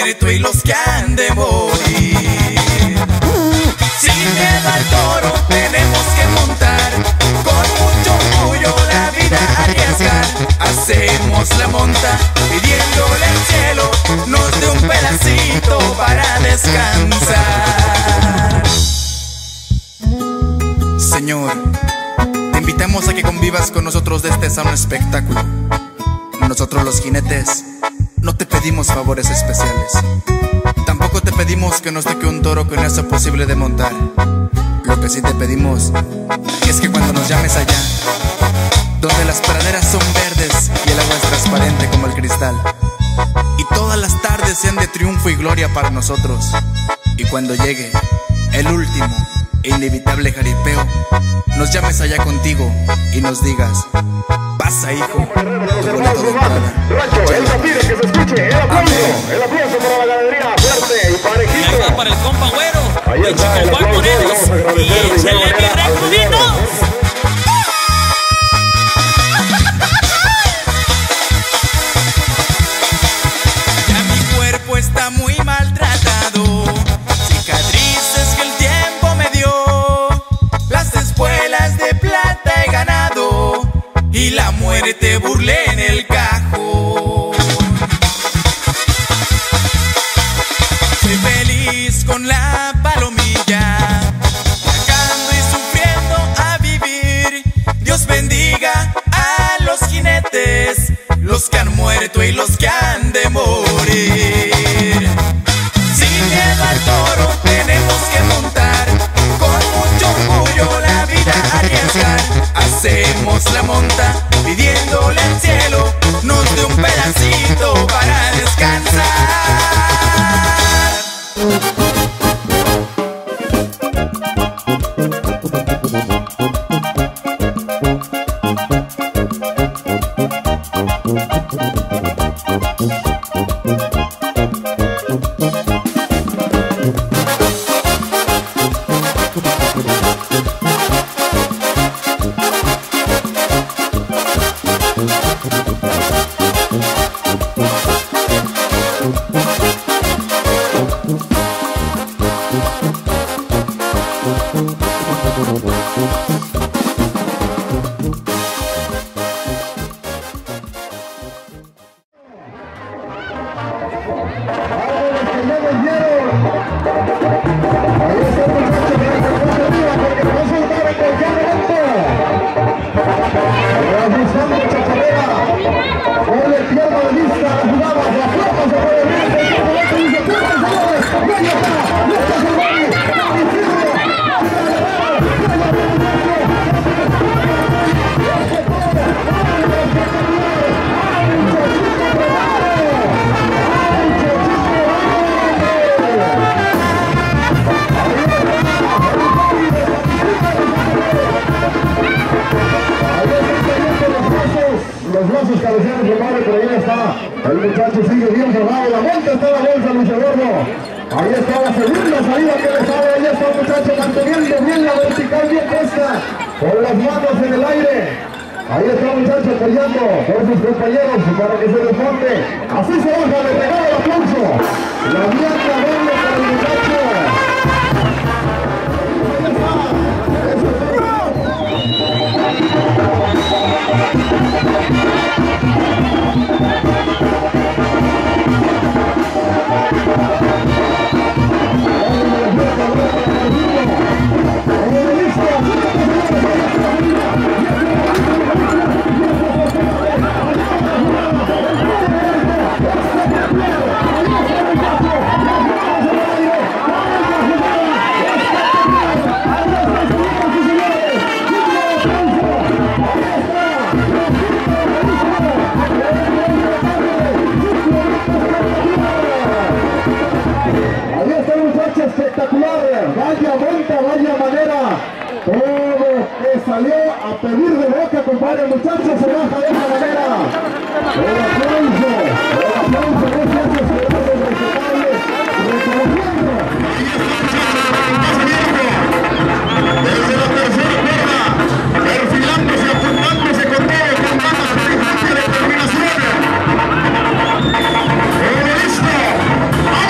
muerto y los que han de morir. Sin miedo al toro tenemos que montar, con mucho orgullo la vida arriesgar. Hacemos la monta pidiéndole al cielo nos dé un pedacito para descansar. Señor, te invitamos a que convivas con nosotros de este sano espectáculo. Nosotros los jinetes no te pedimos favores especiales, tampoco te pedimos que nos toque un toro que no sea posible de montar. Lo que sí te pedimos es que cuando nos llames allá, donde las praderas son verdes y el agua es transparente como el cristal, y todas las tardes sean de triunfo y gloria para nosotros, y cuando llegue el último e inevitable jaripeo, nos llames allá contigo y nos digas: pasa, hijo, tu boleto de entrada. Rancho, él no pide que se escuche. El aplauso para la ganadería, fuerte y parejito. Y ahí va para el compa Güero. Ahí está el aplauso, vamos a agradecer y échale mi recudito. Ya mi cuerpo está muy maltratado, cicatrices que el tiempo me dio, las espuelas de plata he ganado y la muerte burlé en el cajón. Soy feliz con la palomilla, viajando y sufriendo a vivir. Dios bendiga a los jinetes, los que han muerto y los que han de morir. Sin miedo al toro tenemos que montar, con mucho orgullo la vida arriesgar. Hacemos la monta pidiéndole al cielo nos dé un pedacito para descansar. El muchacho sigue bien formado, la monta está la bolsa, luchador. Ahí está la segunda salida que le sale. Ahí está el muchacho manteniendo bien la vertical, bien puesta, con las manos en el aire. Ahí está el muchacho apoyando por sus compañeros para que se desmonte. Así se baja, le regala el aplauso. La mierda doble para el muchacho. Espectacular, vaya vuelta, vaya manera, todo que salió a pedir de boca, compadre, el muchacho se baja de esa manera. El aplauso, gracias, respetables, reconociendo. Desde la tercera cuerda, perfilándose, apuntándose con todo, con ganas, de determinación. Listo.